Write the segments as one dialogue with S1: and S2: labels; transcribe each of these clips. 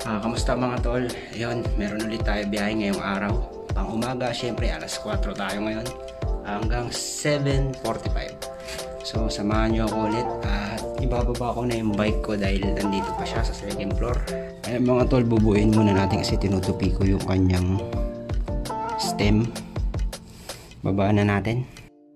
S1: Kamusta mga tol? Ayun, meron ulit tayo biyahe ngayong araw. Pang umaga, syempre alas 4 tayo ngayon hanggang 7:45. So samahan nyo ako ulit at ibababa ko na yung bike ko dahil nandito pa siya sa second floor. Ayun mga tol, bubuin muna natin kasi tinutupi ko yung kanyang stem. Babaan na natin.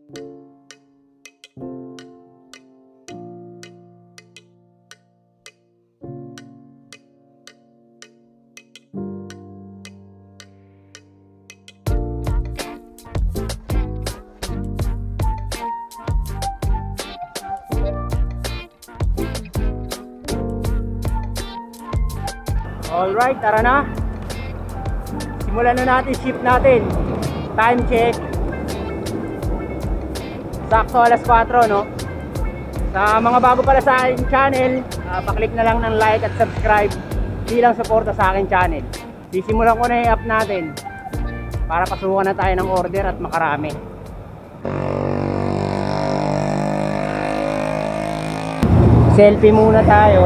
S2: Alright, tara na. Simulan na natin shift natin. Time check. Sakto alas 4, no? Sa mga bago pala sa aking channel, paklik na lang ng like at subscribe bilang suporta sa aking channel. Sisimulan ko na yung app natin para pasukan na tayo ng order at makarami. Selfie muna tayo.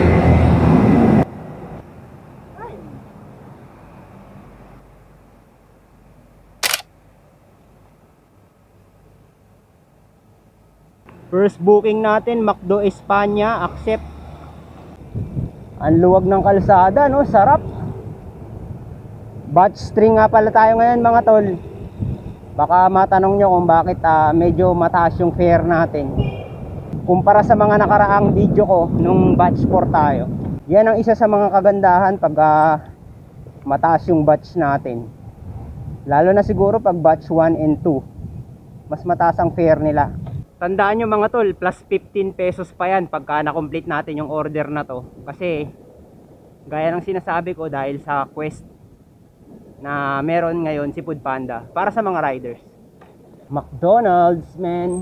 S2: First booking natin, McDo Espanya, accept. Ang luwag ng kalsada, no? Sarap. Batch string nga pala tayo ngayon mga tol. Baka matanong nyo kung bakit medyo mataas yung fare natin kumpara sa mga nakaraang video ko nung batch 4 tayo. Yan ang isa sa mga kagandahan pag mataas yung batch natin. Lalo na siguro pag batch 1 and 2. Mas mataas ang fare nila. Tandaan nyo mga tol, plus 15 pesos pa yan pagka na-complete natin yung order na to. Kasi gaya ng sinasabi ko, dahil sa quest na meron ngayon si Foodpanda para sa mga riders. McDonald's, man.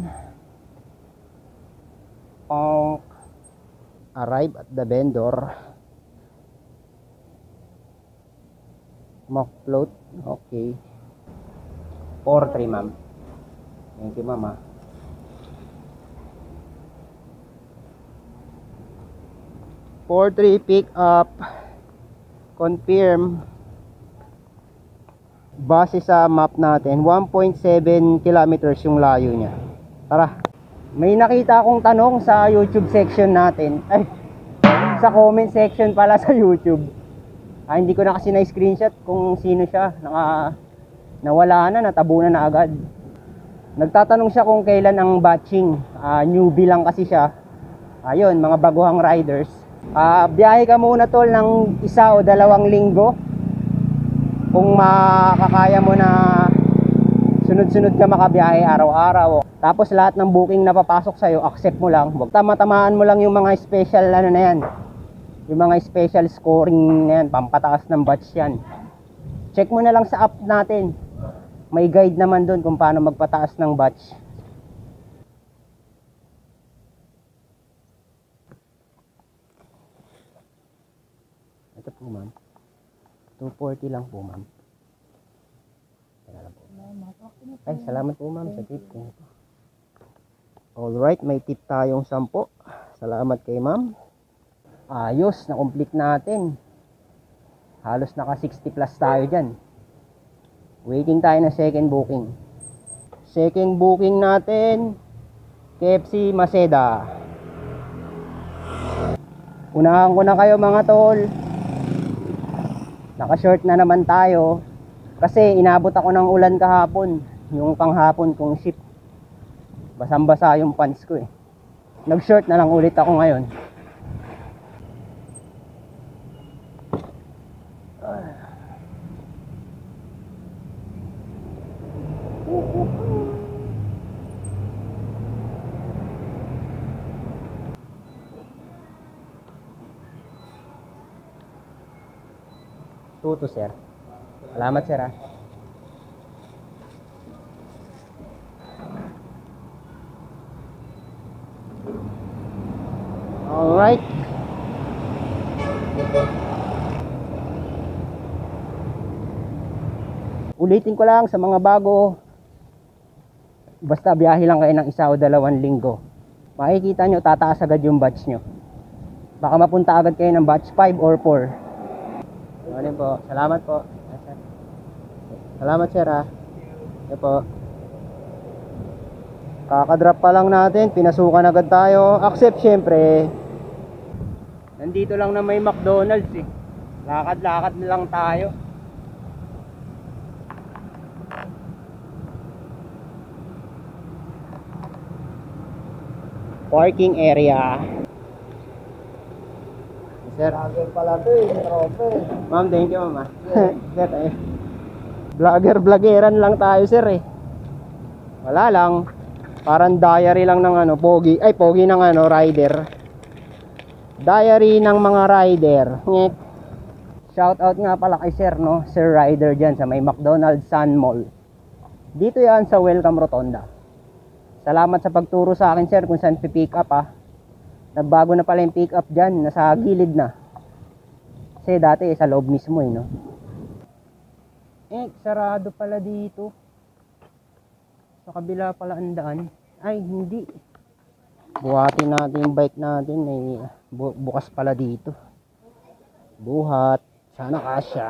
S2: Arrive at the vendor. McFloat, okay. 4-3 ma'am. Thank you ma'am. 4-3 pick up, confirm. Base sa map natin 1.7 kilometers yung layo niya. Tara. May nakita akong tanong sa YouTube section natin, ay sa comment section pala sa YouTube. Hindi ko na kasi na screenshot kung sino siya. Nawala na, natabunan na agad. Nagtatanong siya kung kailan ang batching. Newbie lang kasi siya. Ayun, mga baguhang riders. Biyahe ka muna tol ng 1 o 2 linggo kung makakaya mo na sunod-sunod ka makabiyahe araw-araw. Tapos lahat ng booking na papasok sa'yo, accept mo lang. Huwag tama-tamaan mo lang yung mga special ano na yan, yung mga special scoring na yan, pampataas ng batch yan. Check mo na lang sa app natin, may guide naman doon kung paano magpataas ng batch. Ito po ma'am, 240 lang po ma'am. Ay, salamat po ma'am sa tip ko. Alright, may tip tayong 10. Salamat kay ma'am. Ayos, na-complete natin. Halos naka 60 plus tayo dyan. Waiting tayo na second booking. Second booking natin, KFC Maseda. Unahan ko na kayo mga tol. Naka-short na naman tayo kasi inabot ako ng ulan kahapon. Yung panghapon kong shift, basang-basa yung pants ko eh. Nag-short na lang ulit ako ngayon. Tuto sir. Salamat sir ha. Alright. Ulitin ko lang sa mga bago, basta biyahe lang kayo ng 1 o 2 linggo, makikita nyo tataas agad yung batch nyo. Baka mapunta agad kayo ng batch 5 or 4. Morning po. Salamat po. Salamat sir ah. Ito po. Kakadrop pa lang natin, pinasukan agad tayo. Accept syempre. Nandito lang na may McDonald's eh. Lakad-lakad na lang tayo. Parking area. Sir, vlogger pala to eh, trope. Ma'am, thank you ma'am. Sir, vloggeran lang tayo sir eh. Wala lang. Parang diary lang ng ano, pogi ng ano, rider. Diary ng mga rider. Shout out nga pala kay sir, no? Sir Rider dyan sa may McDonald's Sun Mall. Dito yan sa Welcome Rotonda. Salamat sa pagturo sa akin sir kung saan pipick up ah. Nagbago na pala yung pick up dyan, nasa gilid na. Kasi dati sa loob mismo eh, no? Sarado pala dito. Sa kabila pala ang daan. Ay, hindi. Buhatin natin yung bike natin. May bukas pala dito. Buhat. Sana kasya.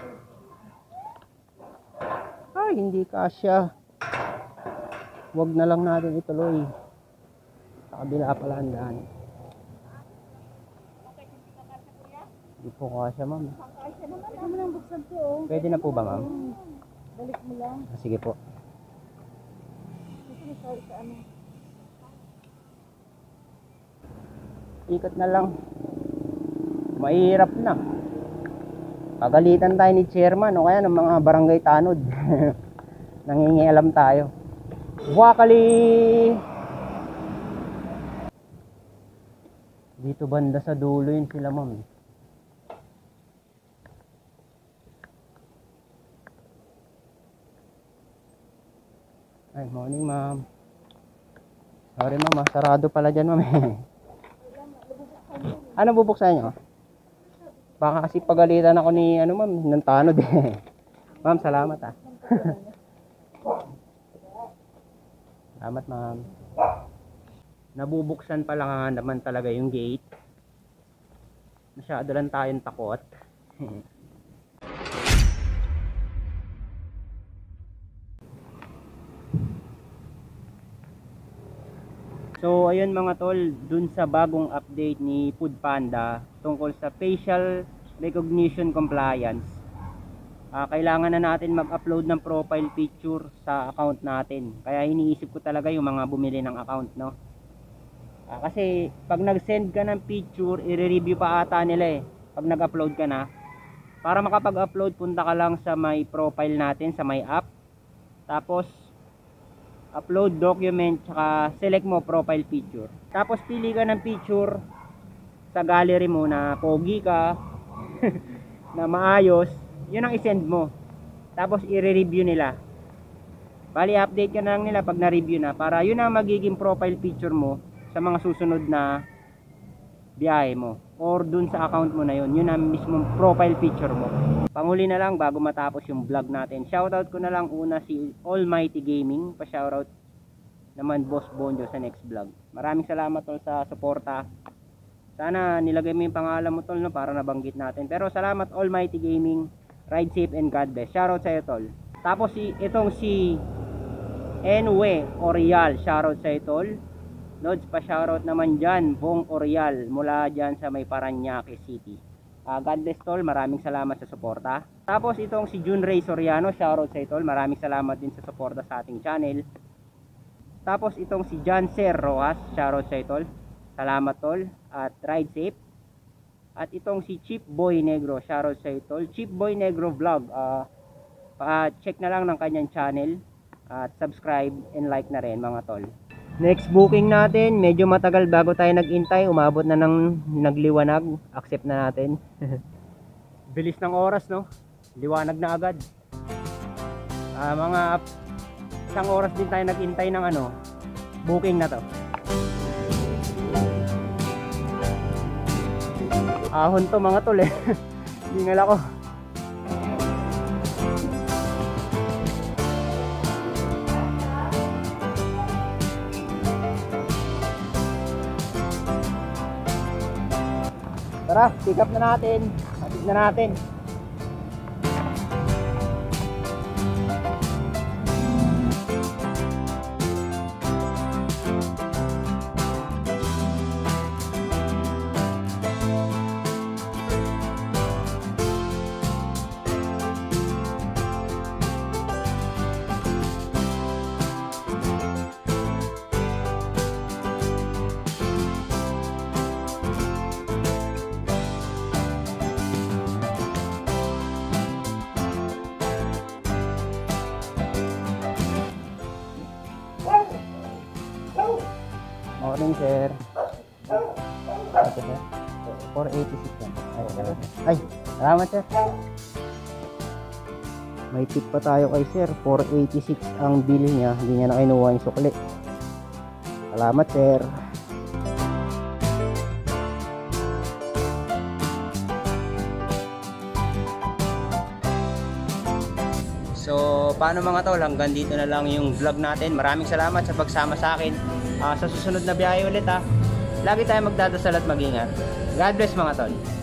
S2: Ay, hindi kasya. Huwag na lang natin ituloy. Sa kabila pala ang daan. Hindi po kasya, ma'am.
S3: Pwede mo lang buksan to, oh.
S2: Pwede na po ba, ma'am?
S3: Balik mo lang.
S2: Sige po.
S3: Sa ano.
S2: Ikot na lang. Mahirap na. Pagalitan tayo ni chairman o kaya ng mga barangay tanod. Nangingialam tayo. Wakali! Dito banda sa dulo yun sila, ma'am. Ay, morning ma'am. Sorry ma'am, sarado pala dyan ma'am. Ano bubuksan nyo? Baka kasi pagalitan ako ni ano ma'am, ng tanod eh. Ma'am, salamat ah. Salamat ma'am. Nabubuksan pala nga naman talaga yung gate. Masyado lang tayong takot. So ayun mga tol, dun sa bagong update ni Food Panda tungkol sa facial recognition compliance, kailangan na natin mag-upload ng profile picture sa account natin. Kaya iniisip ko talaga yung mga bumili ng account, no? Kasi pag nag-send ka ng picture, i-review pa ata nila eh pag nag-upload ka na. Para makapag-upload, punta ka lang sa may profile natin, sa may app. Tapos upload document, tsaka select mo profile picture. Tapos pili ka ng picture sa gallery mo na pogi ka, na maayos, yun ang isend mo. Tapos i-review nila. Bali update ka na lang nila pag na-review na, para yun ang magiging profile picture mo sa mga susunod na biyahe mo, or dun sa account mo na yun. Yun ang mismong profile picture mo. Panghuli na lang bago matapos yung vlog natin, shoutout ko na lang una si Almighty Gaming. Pa-shoutout naman Boss Bonjo sa next vlog. Maraming salamat tol sa suporta. Sana nilagay mo yung pangalan mo tol, no, para nabanggit natin. Pero salamat Almighty Gaming. Ride safe and God bless. Shoutout sa iyo tol. Tapos itong si Enwe Orial, shoutout sa iyo tol. Lods, pa-shoutout naman dyan Bong Orial mula dyan sa may Parañaque City. God bless tol, maraming salamat sa suporta. Tapos itong si Jun Ray Soriano, shoutout sa tol, maraming salamat din sa suporta sa ating channel. Tapos itong si John Ser Rojas, shoutout sa tol, salamat tol, at ride safe. At itong si Chip Boy Negro, shoutout sa tol, Chip Boy Negro Vlog. Check na lang ng kanyang channel at subscribe and like na rin mga tol. Next booking natin, medyo matagal bago tayo nag-intay, umabot na ng nagliwanag, accept na natin. Bilis ng oras, no? Liwanag na agad. Mga isang oras din tayo nag-intay ng ano, booking na to. Ahon to mga tol eh. Hingal ako. Tara, pick up na natin. Hatid na natin. morning, sir. Ito, sir. 486 yan. Ay, salamat, sir. May tip pa tayo kay sir. 486 ang bill niya. Hindi niya na kinuha yung sukli. Salamat, sir. So, paano mga tol? Hanggang dito na lang yung vlog natin. Maraming salamat sa pagsama sa akin. Sa susunod na biyahe ulit ha. Lagi tayo magdadasal at mag-ingat. God bless mga tol.